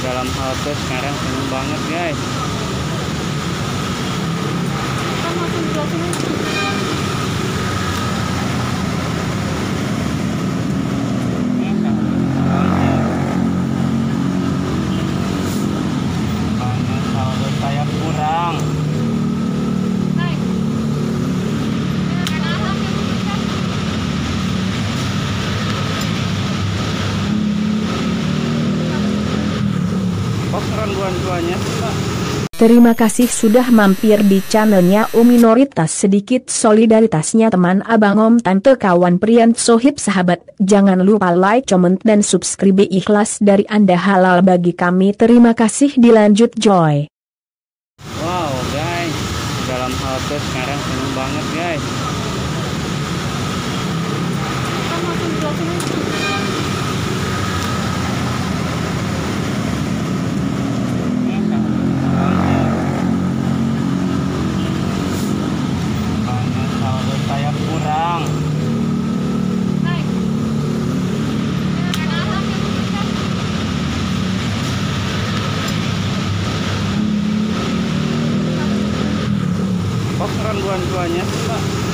dalam halte sekarang seneng banget guys. Banyak saldo saya kurang. Kok keren dua-duanya sih, Pak? Terima kasih sudah mampir di channelnya Minoritas. Sedikit solidaritasnya teman abang om tante kawan prian sohib sahabat. Jangan lupa like, comment dan subscribe. Ikhlas dari Anda halal bagi kami. Terima kasih. Dilanjut Joy. Wow guys, dalam halte sekarang seneng banget guys. Banyak saldo saya kurang. Kok keren dua-duanya sih, Pak?